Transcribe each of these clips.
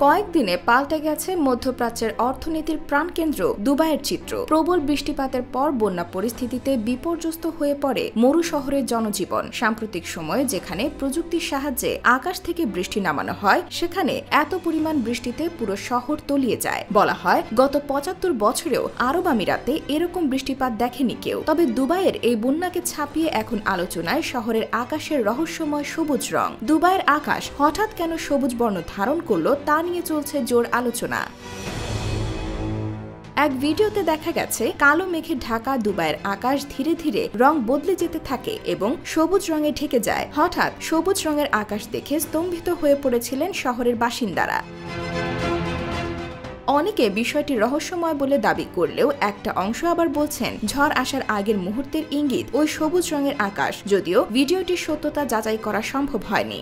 কয়েকদিনে পাল্টে গেছে মধ্যপ্রাচ্যের অর্থনীতির প্রাণকেন্দ্র দুবাইয়ের চিত্র। প্রবল বৃষ্টিপাতের পর বন্যা পরিস্থিতিতে বিপর্যস্ত হয়ে পড়ে মরু শহরের জনজীবন। সাম্প্রতিক সময়ে যেখানে প্রযুক্তির সাহায্যে আকাশ থেকে বৃষ্টি নামানো হয়, সেখানে এত পরিমাণ বৃষ্টিতে পুরো শহর তলিয়ে যায়। বলা হয় গত ৭৫ বছরেও আরব আমিরাতে এরকম বৃষ্টিপাত দেখেনি কেউ। তবে দুবাইয়ের এই বন্যাকে ছাপিয়ে এখন আলোচনায় শহরের আকাশের রহস্যময় সবুজ রং। দুবাইয়ের আকাশ হঠাৎ কেন সবুজ বর্ণ ধারণ করলো তা নিয়ে চলছে জোর আলোচনা। এক ভিডিওতে দেখা গেছে কালো মেঘে ঢাকা দুবাইয়ের আকাশ ধীরে ধীরে রং বদলে যেতে থাকে এবং সবুজ রঙে ঢেকে যায়। হঠাৎ সবুজ রঙের আকাশ দেখে স্তম্ভিত হয়ে পড়েছিলেন শহরের বাসিন্দারা। অনেকে বিষয়টি রহস্যময় বলে দাবি করলেও একটা অংশ আবার বলছেন ঝড় আসার আগের মুহূর্তের ইঙ্গিত ওই সবুজ রঙের আকাশ, যদিও ভিডিওটির সত্যতা যাচাই করা সম্ভব হয়নি।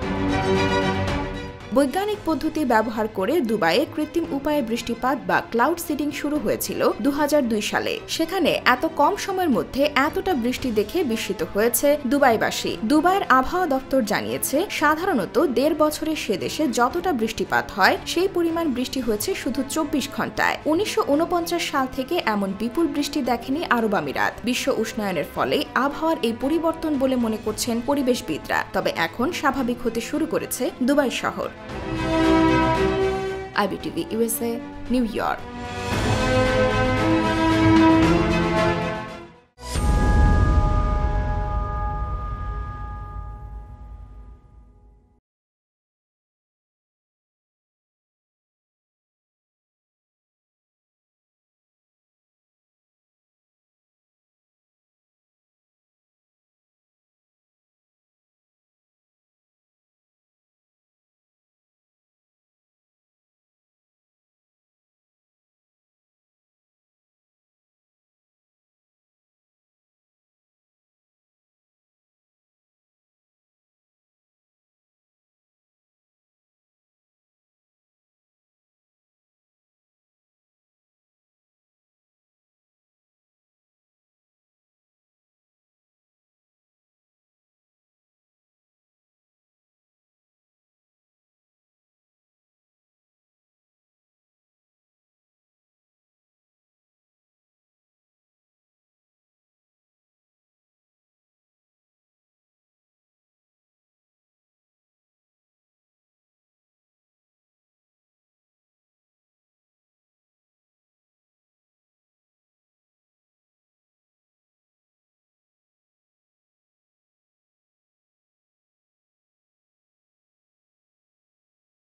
বৈজ্ঞানিক পদ্ধতি ব্যবহার করে দুবাইয়ে কৃত্রিম উপায়ে বৃষ্টিপাত বা ক্লাউড সিডিং শুরু হয়েছিল ২০০২ সালে। সেখানে এত কম সময়ের মধ্যে এতটা বৃষ্টি দেখে বিস্মিত হয়েছে দুবাইবাসী। দুবাইয়ের আবহাওয়া দপ্তর জানিয়েছে, সাধারণত ১.৫ বছরে সে দেশে যতটা বৃষ্টিপাত হয় সেই পরিমাণ বৃষ্টি হয়েছে শুধু ২৪ ঘন্টায়। ১৯৪৯ সাল থেকে এমন বিপুল বৃষ্টি দেখেনি আরব আমিরাত। বিশ্ব উষ্ণায়নের ফলে আবহাওয়ার এই পরিবর্তন বলে মনে করছেন পরিবেশবিদরা। তবে এখন স্বাভাবিক হতে শুরু করেছে দুবাই শহর। IBTV USA, New York.